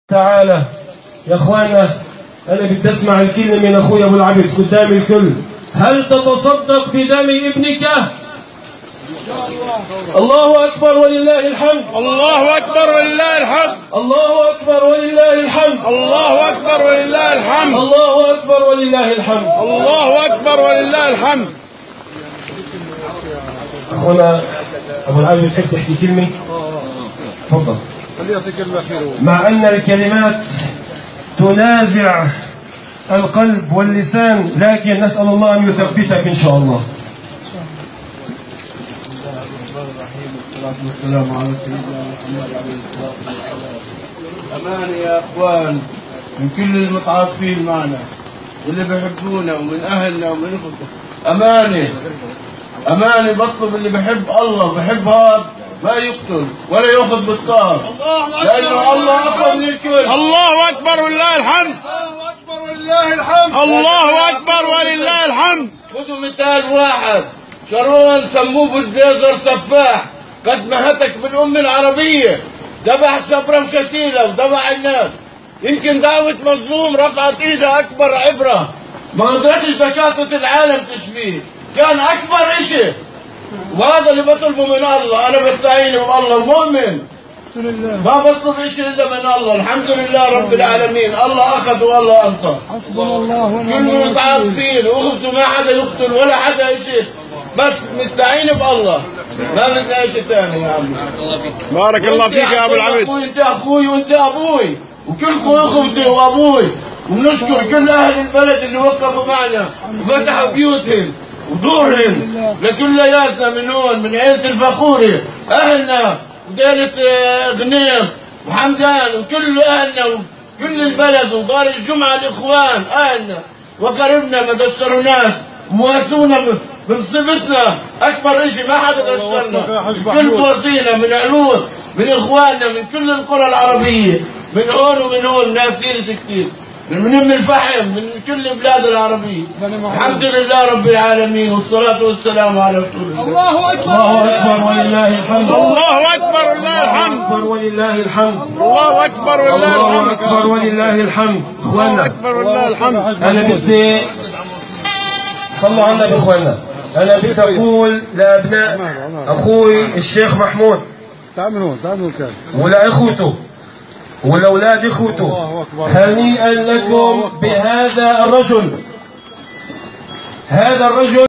تعالى يا اخوانا، انا بدي اسمع الكلمه من اخويا ابو العبد قدام الكل. هل تتصدق بدم ابنك؟ الله اكبر ولله الحمد. الله اكبر ولله الحمد. الله اكبر ولله الحمد. الله اكبر ولله الحمد. الله اكبر ولله الحمد. الله اكبر ولله الحمد. اخونا ابو العبد بتحب تحكي كلمه؟ تفضل. مع أن الكلمات تنازع القلب واللسان، لكن نسأل الله أن يثبتك إن شاء الله. بسم الله الرحمن الرحيم، والصلاة والسلام على سيدنا محمد عليه الصلاة والسلام. أمانة يا أخوان من كل المتعاطفين معنا واللي بيحبونا ومن أهلنا ومن أمانة أمانة بطلب اللي بحب الله بحب هذا ما يقتل ولا يأخذ بالطار، لأنه الله أكبر من الكل. الله أكبر ولله الحمد. الله أكبر ولله الحمد. الله أكبر ولله الحمد. خذوا مثال واحد، شارون سموه بلديزر سفاح، قد ما هتك بالأمة العربية، ذبح سبرة وشتيلة وذبح الناس. يمكن دعوة مظلوم رفعت إيدها أكبر عبرة، ما قدرتش دكاترة العالم تشفيه، كان أكبر إشي. وهذا اللي بطلبه من الله، انا بستعين بالله مؤمن ما بطلب شيء الا من الله. الحمد لله رب العالمين، الله اخذ والله انطى، حسبنا الله ونعم الوكيل. كلنا متعاطفين واخذوا ما حدا يقتل ولا حدا شيء، بس مستعين بالله، ما بدنا شيء ثاني يا عمي. بارك الله فيك يا ابو العبد. انت اخوي وانت ابوي وكلكم اخوتي وابوي، ونشكر كل اهل البلد اللي وقفوا معنا وفتحوا بيوتهم ودورهم لكلياتنا من هون من عيلة الفخوري، أهلنا وديرة غنيم وحمدان وكل أهلنا وكل البلد ودار الجمعة الإخوان أهلنا وقربنا ما دسروناش مواسونا بمصيبتنا. أكبر إشي ما حدا دسرنا، كل وصينا من علوم من إخواننا من كل القرى العربية من هون ومن هون، ناس كثير من الفحم من كل البلاد العربية. الحمد لله رب العالمين، والصلاة والسلام على رسول الله. الله أكبر. الله أكبر ولله الحمد. الله أكبر ولله الحمد. الله أكبر ولله الحمد. الله أكبر ولله الحمد. الله أكبر ولله الحمد. إخواننا الله أكبر ولله الحمد. أنا بدي صلوا على النبي. إخواننا أنا بدي أقول لأبناء أخوي الشيخ محمود ولا إخوته والأولاد إخوته، هنيئا لكم بهذا الرجل. هذا الرجل